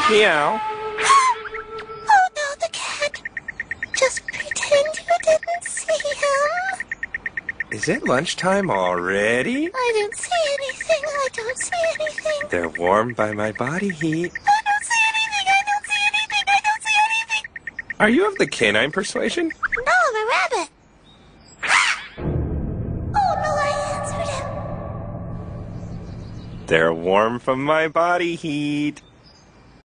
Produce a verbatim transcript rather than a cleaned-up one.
Meow. Oh no, the cat. Just pretend you didn't see him. Is it lunchtime already? I don't see anything. I don't see anything. They're warmed by my body heat. I don't see anything. I don't see anything. I don't see anything. Are you of the canine persuasion? No, I'm a rabbit. Oh no, I answered him. They're warm from my body heat.